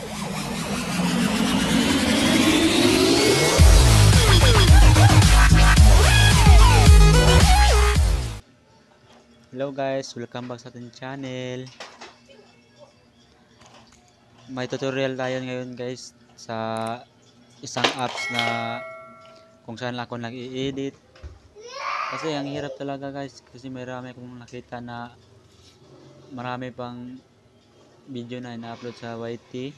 Hello guys, welcome back sa ating channel. May tutorial tayo ngayon guys sa isang apps na kung saan ako nag-i-edit. Kasi ang hirap talaga guys, kasi marami akong nakita na marami pang video na ina-upload sa YT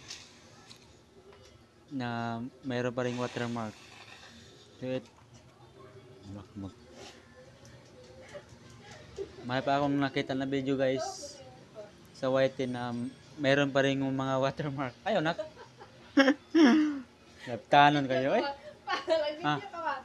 na mayroon pa ring watermark. So may pa akong nakita na video guys sa YT na mayroon pa ring mga watermark. Ayaw nak. Nagtanon kayo eh. Ah.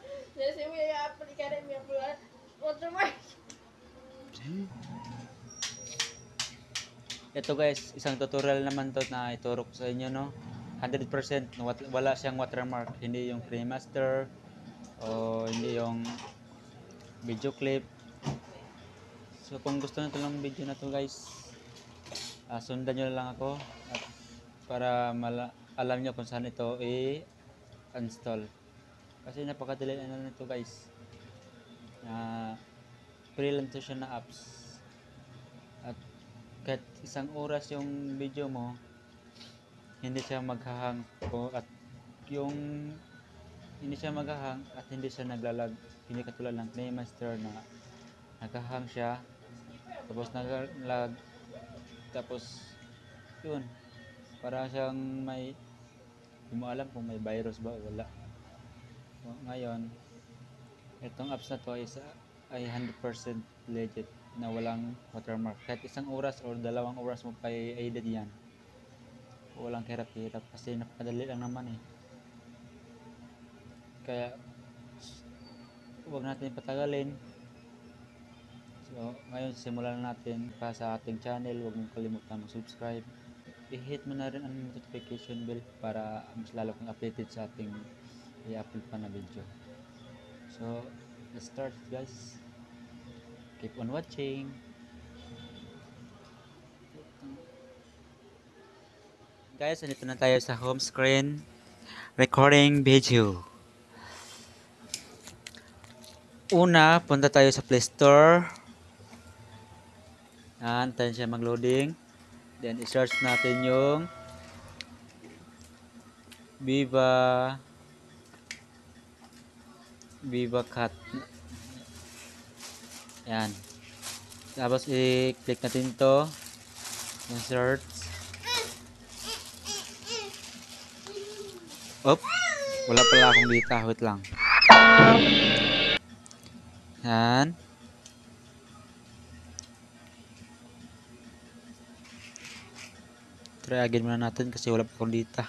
Ito guys, isang tutorial naman to na ituro ko sa inyo, no. 100% wala siyang watermark, hindi yung remaster o hindi yung video clip. So kung gusto nyo lang video na to guys, sundan nyo lang ako at para alam nyo kung saan ito i-install. Kasi napakadali na nito guys. Free lang siya na apps. At kahit isang oras yung video mo, hindi siya maghahang at yung hindi siya maghahang at hindi siya naglalag. Hindi katulad ng Playmaster na naghahang siya tapos naglag, tapos yun, para siyang may, hindi mo alam kung may virus ba o wala. So, ngayon itong apps na to ay 100% legit na walang watermark. Kahit isang oras or 2 oras mo pa i-edit yan, walang hirap-hirap kasi napakadali lang naman eh. Kaya huwag natin patagalin. So ngayon simulan natin. Pa sa ating channel, huwag mong kalimutan mag-subscribe. I-hit mo na rin ang notification bell para mas lalo kang updated sa ating i-upload pa na video. So let's start guys. Keep on watching. Guys, andito na tayo sa home screen. Recording video. Una, punta tayo sa Play Store. Antayin siya mag-loading. Then i-search natin yung Viva Cat. Yan. Tapos i-click natin to. Yung search. Op. Wala pala akong data. Wait lang. Yan. Try again muna natin kasi wala pa akong data.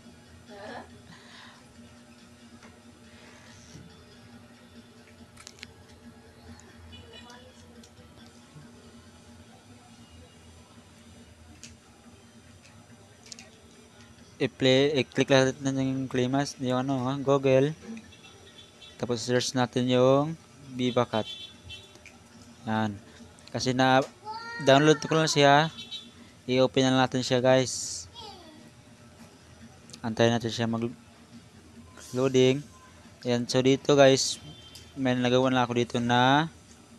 I-click natin yung Playmas, yung Google. Tapos search natin yung Viva Cat. Yan. Kasi na download ko lang siya. I-open na natin siya guys. Antayin natin siya mag-loading. Yan. So dito guys, may nagawa na ako dito na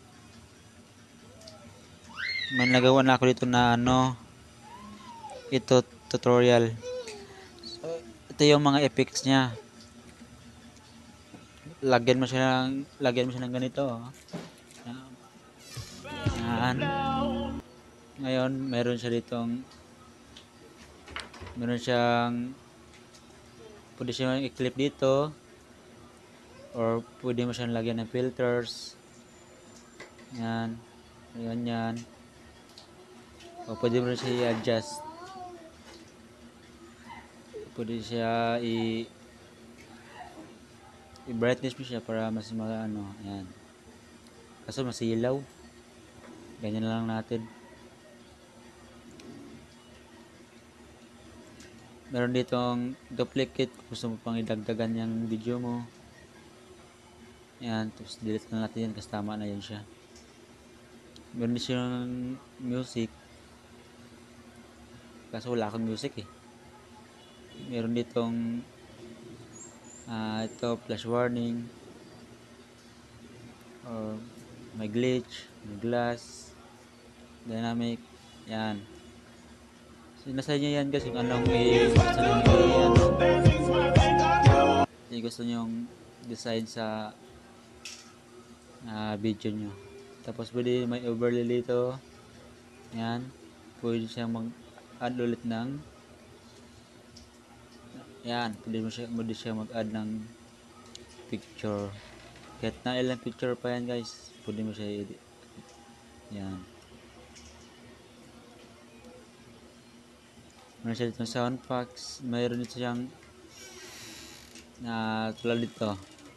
ito tutorial. So, ito yung mga effects niya. Lagyan mo siya ng ganito. Yan. Ngayon, meron siyang pwede siyang i-clip dito or pwede mo siyang lagyan ng filters. Yan. Yan. O pwede mo siya i-adjust. Pwede siya i-brightness mo siya para mas yan. Kaso masilaw. Ganyan lang natin. Meron ditong duplicate kung gusto mo pang idagdagan yung video mo. Yan, tapos delete na natin yan kasi tama na yan siya. Meron din siyang music. Kaso wala akong music eh. Meron ditong ito flash warning or may glitch, may glass, dynamic, yan. So nasa inyo yan guys kung anong gusto nyo gusto nyong decide sa video nyo. Tapos pwede may overlay dito, yan. Pwede siyang mag-add ulit ng yan, pwede siya mag-add ng picture. Kahit na ilang picture pa yan guys, pwede mo siya i-edit. Yan. Meron siya dito sound packs. Mayroon dito siyang tulad dito.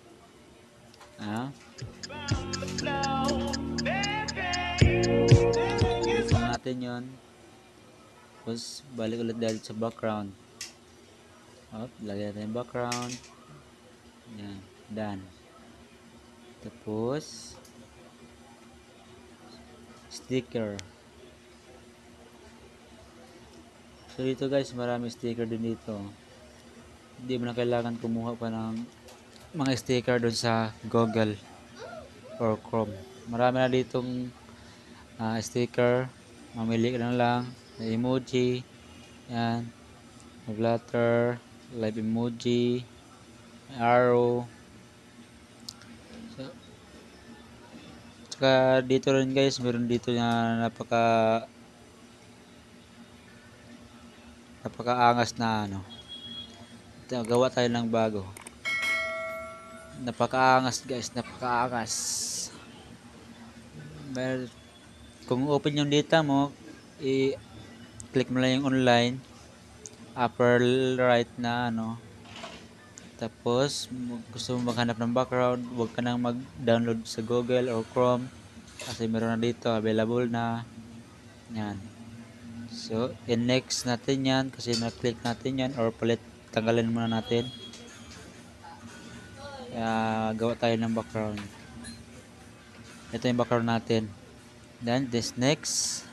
Ito natin yun. Tapos balik ulit dahil sa background. Lagyan natin yung background. Yan. Done. Tapos sticker. So dito guys, marami sticker din dito. Hindi mo na kailangan kumuha pa ng mga sticker doon sa Google or Chrome. Marami na ditong sticker. Mamili ka na lang. May emoji. Yan. May letter. Live emoji. May arrow. So, tsaka dito rin guys, meron dito na napakaangas na gawa tayo ng bago. Napakaangas guys, napakaangas. Kung open yung data mo, i-click mo lang yung online, upper right na tapos gusto mo maghanap ng background, huwag ka nang mag-download sa Google or Chrome kasi meron na dito, available na yan. So next natin yan kasi na-click natin yan or tanggalin muna natin. Gawa tayo ng background. Ito yung background natin. Then this next.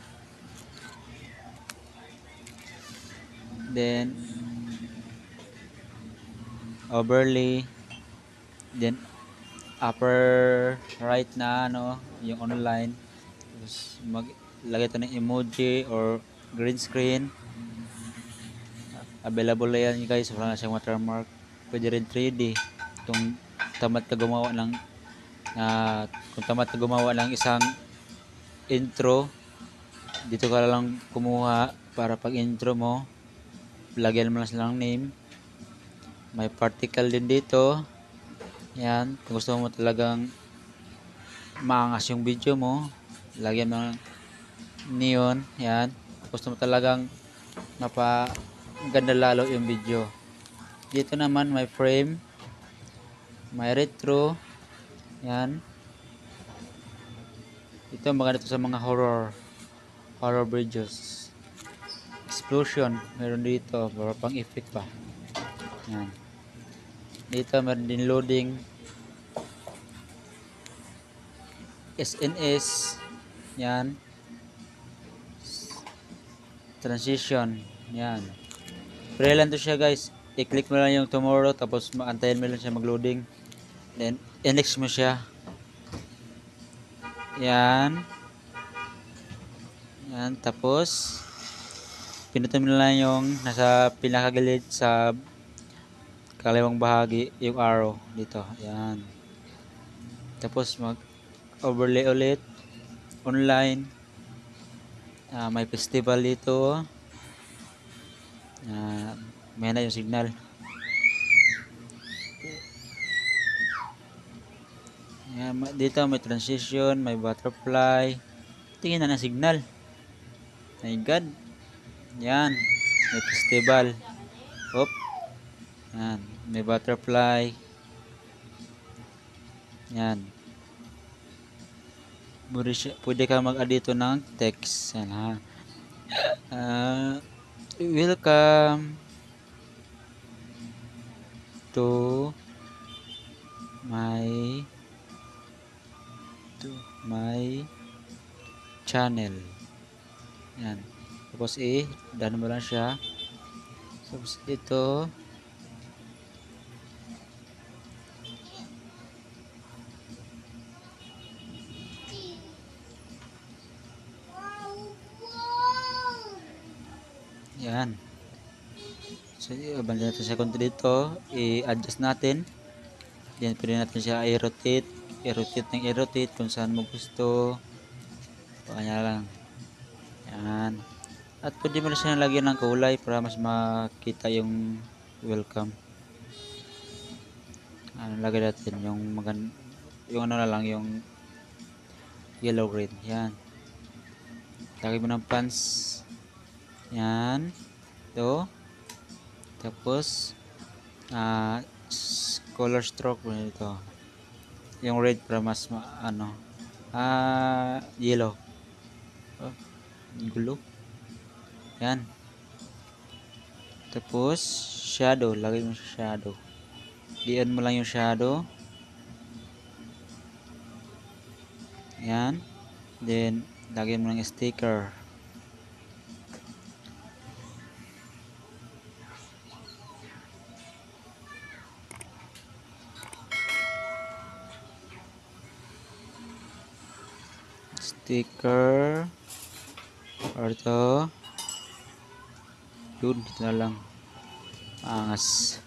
Then overlay. Then upper right na yung online. Tapos maglagay ito ng emoji or green screen. Available na yan guys. Wala na siyang watermark. Pwede rin 3D. Kung tamad ka gumawa ng isang intro, dito ka lang kumuha para pag intro mo, lagyan mo lang silang name. May particle din dito. Yan, kung gusto mo talagang maangas yung video mo, lagyan mo ng neon. Yan, kung gusto mo talagang mapaganda lalo yung video. Dito naman may frame, may retro. Yan. Ito maganda sa mga horror videos. Explosion, meron dito para pang effect pa. Yan. Dito meron din loading. SNS. Yan. Transition. Yan. Pre lang to siya guys. I-click mo lang yung tomorrow tapos maantayin mo lang siya mag-loading. Then next mo siya. Yan. Yan. Tapos pinutin mo lang yung nasa pinakagilid sa kaliwang bahagi yung arrow dito. Yan. Tapos mag-overlay ulit. Online. May festival dito. May na yung signal. Yan, dito may transition, may butterfly. Tingin na ng signal. My God. Yan. May festival. Hop. Yan. May butterfly. Yan. Pwede ka mag-add dito ng text. Yan ha. Welcome to my channel. Yan. Tapos done mo lang siya. Tapos ito. Yan. So, banda natin siya konti dito. I-adjust natin. Then, pwede natin siya i-rotate. I-rotate ng i-rotate kung saan mo gusto. Kanya lang. Yan. At pwede mo na siya lagyan ng kulay para mas makita yung welcome. Lagay natin yung yung ano na lang, yung yellow green. Yan. Lagay mo ng pants. Yan. Ito. Tapos, color stroke mo ito. Yung red para mas yellow. Oh, gulo. Yan. Tapos, shadow. Lagay mo sa shadow. Diyan mo lang yung shadow. Yan. Then, lagyan mo ng sticker. Sticker. Or ito. Yun, dito na lang. Angas.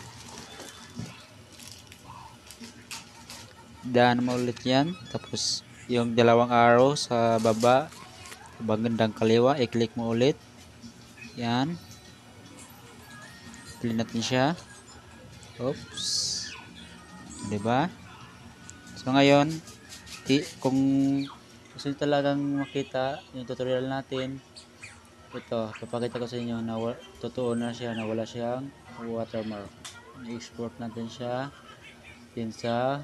Daan mo ulit yan. Tapos, yung dalawang arrow sa baba, bandang kaliwa, i-click mo ulit. Yan. Click natin siya. Oops. Diba? So, ngayon, kung gusto nyo talagang makita yung tutorial natin, ito, papakita ko sa inyo na totoo na siya na wala siyang watermark. I-export natin siya din sa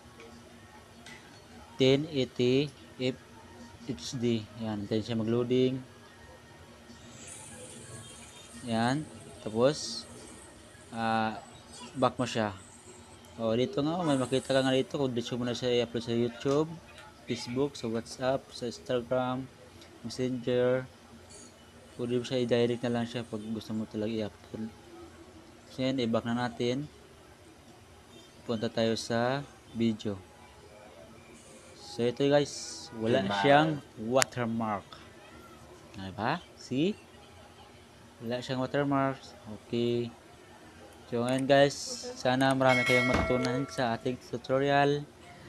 1080 HD. Yan, tayo siya mag-loading. Yan, tapos back mo siya. Dito nga, may makita ka nga dito kung dito mo na siya i-upload sa YouTube, Facebook, sa WhatsApp, sa Instagram, Messenger. Pwede mo siya i-direct na lang siya pag gusto mo talaga i-upload. So yan, i-back na natin. Punta tayo sa video. So ito guys, wala siyang watermark. Diba? See? Wala siyang watermark. Okay. So ngayon guys, sana marami kayong matutunan sa ating tutorial.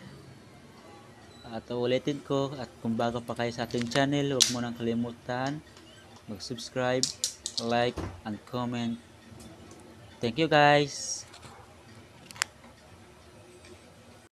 At ulitin ko, at kung bago pa kayo sa ating channel, huwag mo nang kalimutan mag-subscribe, like, and comment. Thank you guys!